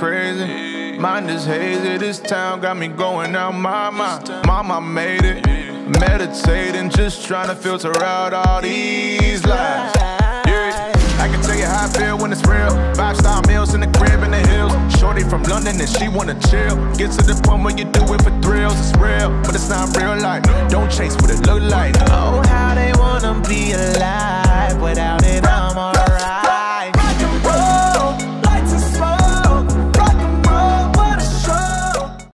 crazy. Mind is hazy, this town got me going out my mind. Mama made it, meditating, just trying to filter out all these lies. I can tell you how I feel when it's real. 5-star meals in the crib in the hills. Shorty from London and she wanna chill. Get to the point where you do it for thrills. It's real, but it's not real life. Don't chase what it look like. Oh, how they wanna be alive. Without it, I'm alright.